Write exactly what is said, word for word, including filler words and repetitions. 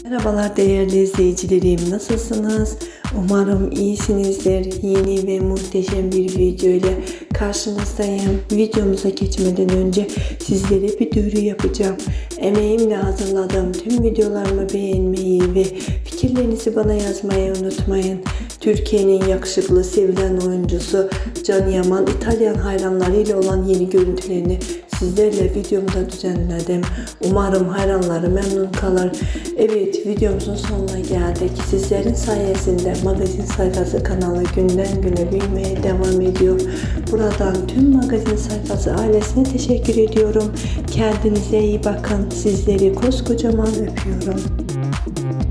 Merhabalar değerli izleyicilerim, nasılsınız? Umarım iyisinizdir. Yeni ve muhteşem bir video ile karşınızdayım. Videomuza geçmeden önce sizlere bir duyuru yapacağım. Emeğimle hazırladığım tüm videolarımı beğenmeyi ve fikirlerinizi bana yazmayı unutmayın. Türkiye'nin yakışıklı, sevilen oyuncusu Can Yaman, İtalyan hayranlarıyla olan yeni görüntülerini sizlerle videomda düzenledim. Umarım hayranları memnun kalır. Evet, videomuzun sonuna geldik. Sizlerin sayesinde magazin sayfası kanalı günden güne büyümeye devam ediyor. Buradan tüm magazin sayfası ailesine teşekkür ediyorum. Kendinize iyi bakın. Sizleri koskocaman öpüyorum.